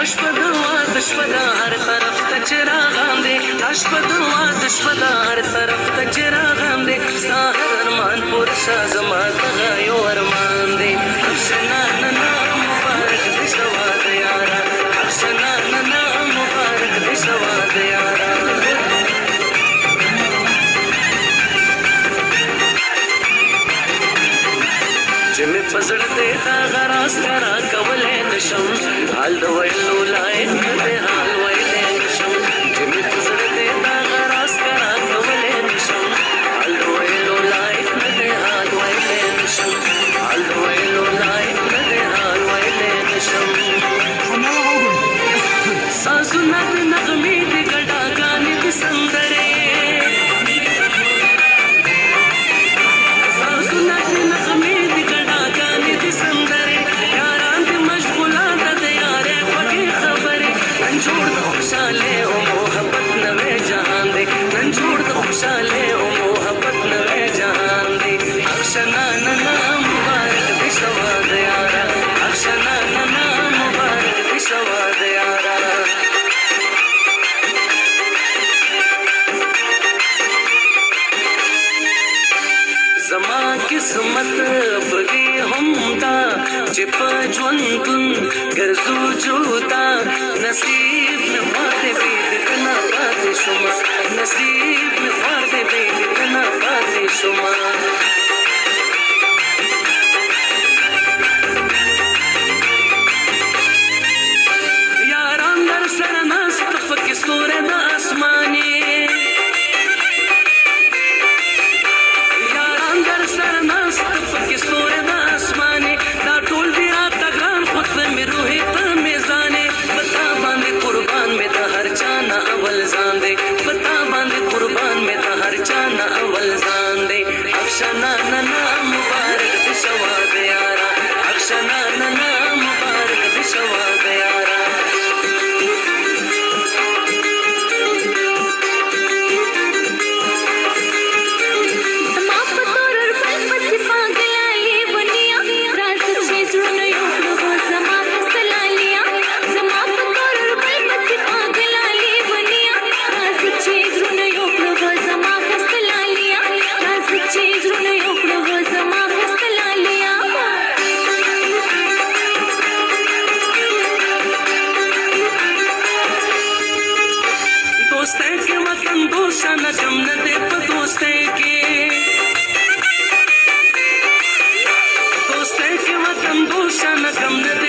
اشپدوا دشپدا هر طرف ته چراغان دي اشپدوا دشپدا هر طرف ته چراغان دي ستا هر ارمان پوره شه زما دغه یو ارمان دی افشنا ننا مبارک دې سوا د یاره افشنا ننا مبارک دې سوا د یاره چې مې په زړه دې دغه راز کرا کولی نشم حال د ویلو لایق نه دی حال ویلی نشم چې مې په زړه دې دغه راز کرا کولی نشم حال د ویلو لایق نه دی حال ویلی نشم حال د ویلو لایق نه دی حال ویلی نشم سازونه د نغمې د ګډاګانې د سندرې سازونه د نغمې د ګډاګانې د سندرې یاران د مشغولان د یارې خوږې خبرې نن جوړ د خوشحالۍ او محبت نوی جهان دی نن جوړ د خوشحالۍ او محبت نوی جهان دی اخشنا ننا مبارک دې سوا د یاره اخشنا ننا مبارک دې سوا د یاره زما قسمت بګي هم دا چې په ژوندون ګرځو جوتا نصیب مې پاتې دی کنه پاتې شوم نصیب مې پاتې دی کنه پاتې شوم یاران در سره ناست پکې ستوره د اسماني اخشنا ننا مبارک دې سوا د یاره اخشنا ننا مبارک دې سوا د یاره زما په تور بل پسې پاګلایې ونیا راز چې زړونه یو کړو زما خستلالیا زما په تور بل پسې پاګلایې ونیا راز چې زړونه یو کړو زما خستلالیا راز چې زړونه یو کړو زما خستلالیا دوستۍ کې وطن دوستانه کم نه دی په دوستۍ کې دوستۍ کې وطن دوستانه کم نه